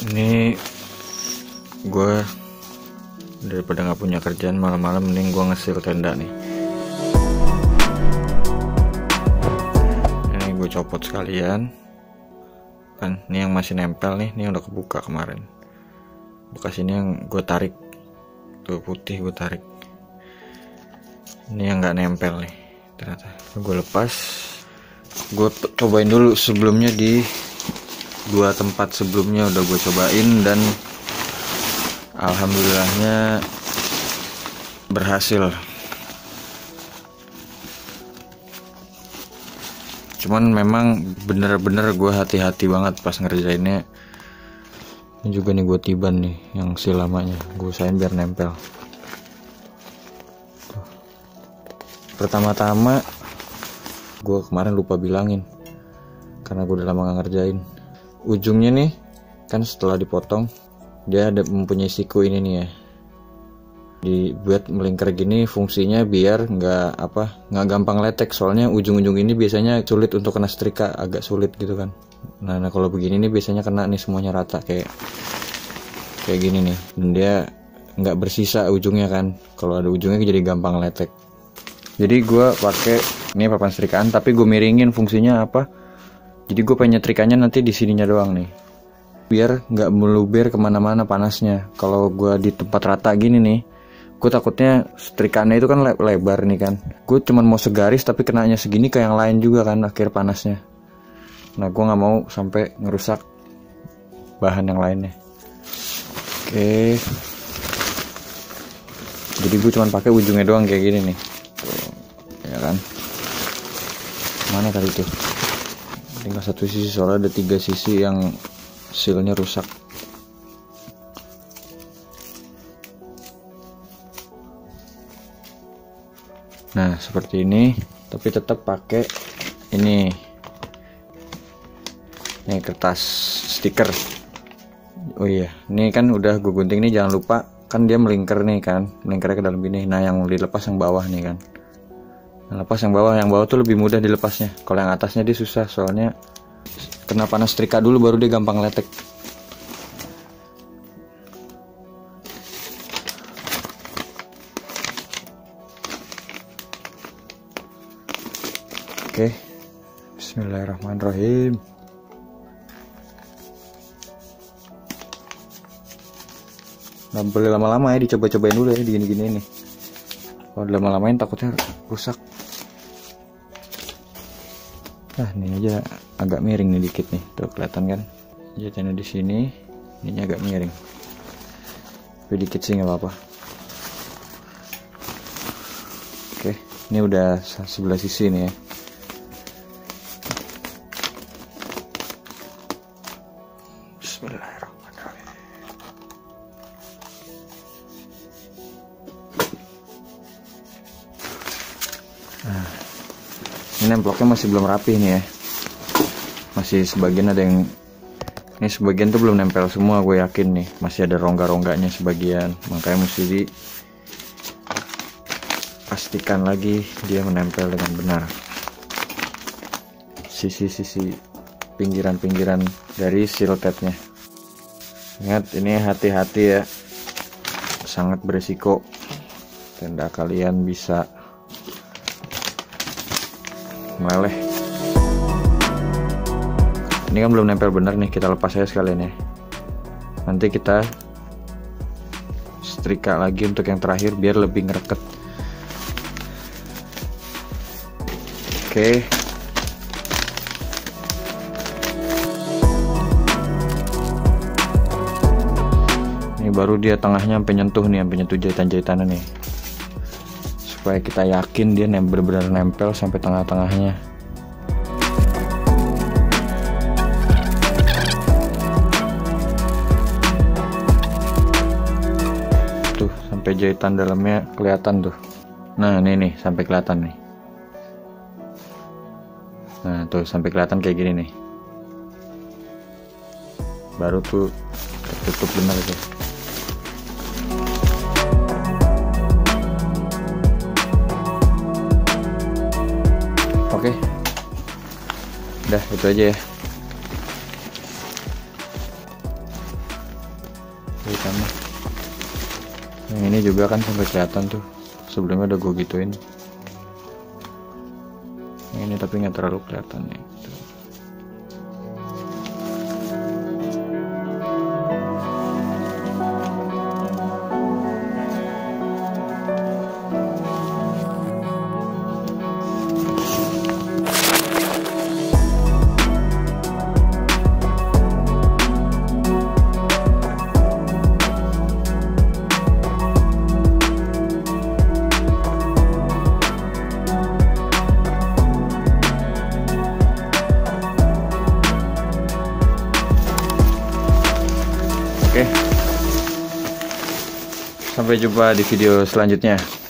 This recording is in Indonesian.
Ini gue daripada nggak punya kerjaan malam-malam, mending gue ngesil tenda nih. Ini gue copot sekalian kan, ini yang masih nempel nih, ini udah kebuka kemarin. Bekas ini yang gue tarik tuh, putih gue tarik. Ini yang nggak nempel nih ternyata. Gue lepas, gue cobain dulu. Sebelumnya di dua tempat sebelumnya udah gue cobain dan alhamdulillahnya berhasil. Cuman memang bener-bener gue hati-hati banget pas ngerjainnya. Ini juga nih gue tiban nih yang si lamanya, gue usahain biar nempel. Pertama-tama gue kemarin lupa bilangin karena gue udah lama gak ngerjain. Ujungnya nih kan setelah dipotong dia ada mempunyai siku ini nih ya, dibuat melingkar gini fungsinya biar nggak gampang letek. Soalnya ujung-ujung ini biasanya sulit untuk kena setrika, agak sulit gitu kan. Nah kalau begini nih biasanya kena nih semuanya rata kayak gini nih, dan dia nggak bersisa ujungnya kan. Kalau ada ujungnya jadi gampang letek. Jadi gue pakai ini papan setrikaan tapi gue miringin. Fungsinya apa? Jadi gue pengen nyetrikanya nanti di sininya doang nih, biar nggak meluber kemana-mana panasnya. Kalau gue di tempat rata gini nih, gue takutnya setrikannya itu kan lebar nih kan. Gue cuman mau segaris tapi kenanya segini ke yang lain juga kan akhir panasnya. Nah gue nggak mau sampai ngerusak bahan yang lainnya. Oke. Jadi gue cuman pakai ujungnya doang kayak gini nih. Tuh, ya kan. Mana tadi tuh? Tinggal satu sisi, soalnya ada 3 sisi yang sealnya rusak. Nah seperti ini, tapi tetap pakai ini kertas stiker. Oh iya, ini kan udah gue gunting nih, jangan lupa kan dia melingkar nih kan, melingkarnya ke dalam gini. Nah yang dilepas yang bawah nih kan, lepas yang bawah tuh lebih mudah dilepasnya. Kalau yang atasnya dia susah, soalnya kena panas setrika dulu baru dia gampang letek. Oke, bismillahirrahmanirrahim. Nggak boleh lama-lama ya, dicoba-cobain dulu ya, digini-gini nih. Kalau lama-lamain takutnya rusak. Nah ini aja agak miring nih dikit nih, tuh kelihatan kan? Jahitannya di sini, ininya agak miring. Tapi dikit sih nggak apa-apa. Oke, ini udah sebelah sisi nih ya. Bismillahirrahmanirrahim. Nah, ini nemploknya masih belum rapi nih ya, masih sebagian ada yang ini, sebagian tuh belum nempel semua, gue yakin nih masih ada rongga-rongganya sebagian. Makanya mesti dipastikan lagi dia menempel dengan benar sisi-sisi pinggiran-pinggiran dari seal tabnya. Ingat ini hati-hati ya, sangat beresiko tenda kalian bisa meleleh. Ini kan belum nempel bener nih, kita lepas aja sekalian ya. Nanti kita setrika lagi untuk yang terakhir biar lebih ngereket. Oke. Ini baru dia tengahnya sampai nyentuh nih, sampai nyentuh jahitan-jahitannya nih. Supaya kita yakin dia benar-benar nempel sampai tengah-tengahnya. Tuh sampai jahitan dalamnya kelihatan tuh. Nah ini nih sampai kelihatan nih. Nah tuh sampai kelihatan kayak gini nih. Baru tuh tertutup benar tuh. Oke, udah itu aja ya. Ditambah yang ini juga kan sampai kelihatan tuh, sebelumnya udah gue gituin. Yang ini tapi nggak terlalu kelihatan ya gitu. Oke, sampai jumpa di video selanjutnya.